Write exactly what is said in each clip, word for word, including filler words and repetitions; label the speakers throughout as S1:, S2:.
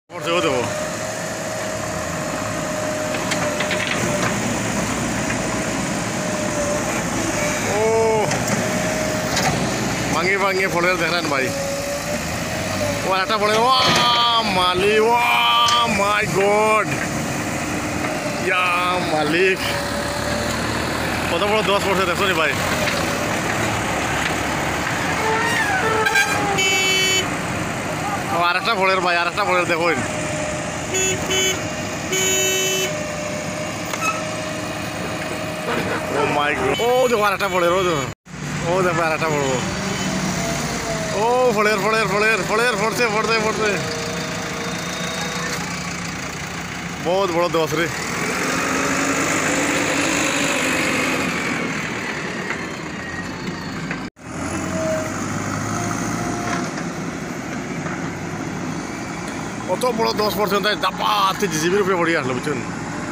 S1: পড়ছে ও দেবো ও ভাঙিয়ে ভাঙিয়ে ফলের দেখেন ভাই ও একটা পড়ে ও মালি ও মাই গড ইয়া মালিক কত বড় দশ পড়ছে দেখো নি ভাই ও আর একটা ফলের ভাই আর একটা ফলের দেখুন ও মাই গড ও দেখো আর একটা ফলের ও দেখো ও দেখো আর একটা পড়বো ও ফলের ফলের ফলের ফলের ফলছে ফলছে ফলছে বহুত বড় দশ রে কত বড় দশ পড়ছে তাই দাপাতে জিজিবির উপরে পড়িয়ে আসলো বুঝছেন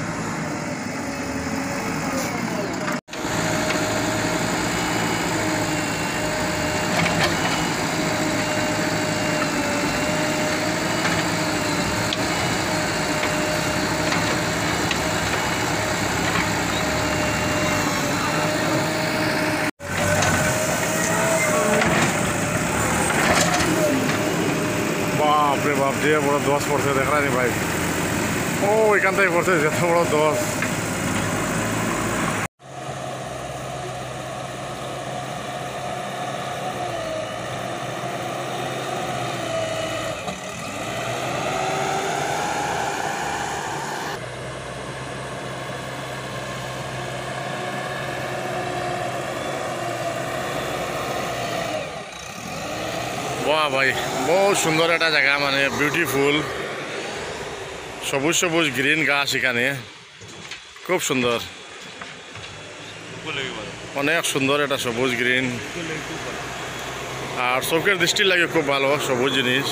S1: বাপরে বাপ যে বড় দশ পড়ছে দেখ নি ভাই ও এখান থেকে পড়ছে যত বড় দশ বাহ ভাই বহুত সুন্দর একটা জায়গা মানে বিউটিফুল সবুজ সবুজ গ্রিন গাছ এখানে খুব সুন্দর অনেক সুন্দর এটা সবুজ গ্রিন আর চোখের দৃষ্টি লাগে খুব ভালো সবুজ জিনিস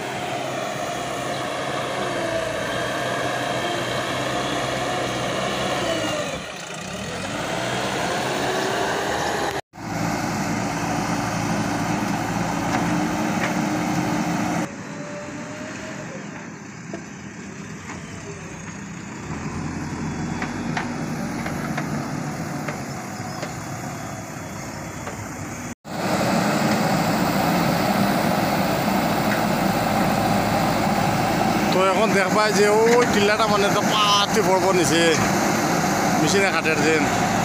S1: তো এখন দেখবা যে ওই টিল্লাটা মানে তো পাতি পড়ব নিচে মেশিনে কাটের যেন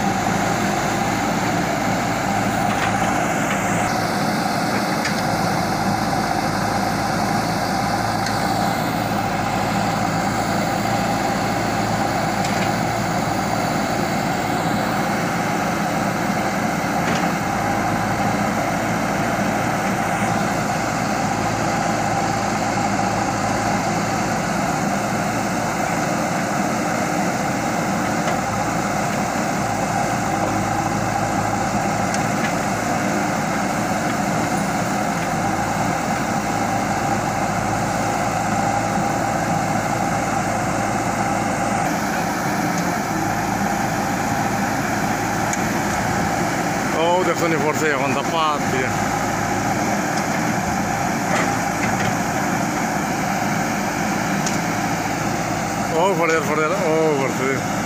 S1: ও দেখো নি পড়ছে এখন দাপাত দিয়ে ও ফলের ফলের ও পড়ছে